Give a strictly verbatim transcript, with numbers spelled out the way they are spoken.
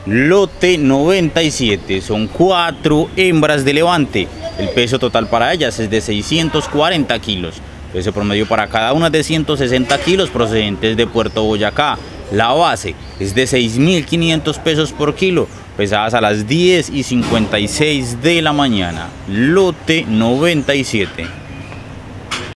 Lote noventa y siete, son cuatro hembras de levante. El peso total para ellas es de seiscientos cuarenta kilos. Peso promedio para cada una de ciento sesenta kilos procedentes de Puerto Boyacá. La base es de seis mil quinientos pesos por kilo, pesadas a las diez y cincuenta y seis de la mañana. Lote noventa y siete.